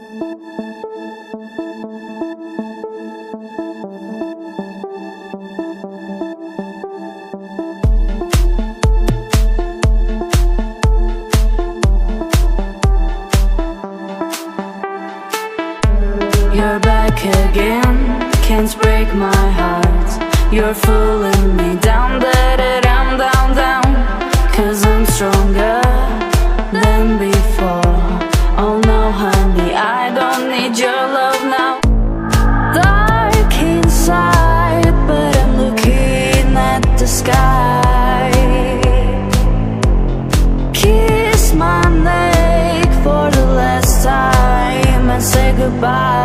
You're back again, can't break my heart. You're fooling me down, da-da-dum, down, down. Cause I'm stronger than before. Oh no honey, I don't need your love now. Dark inside, but I'm looking at the sky. Kiss my neck for the last time and say goodbye.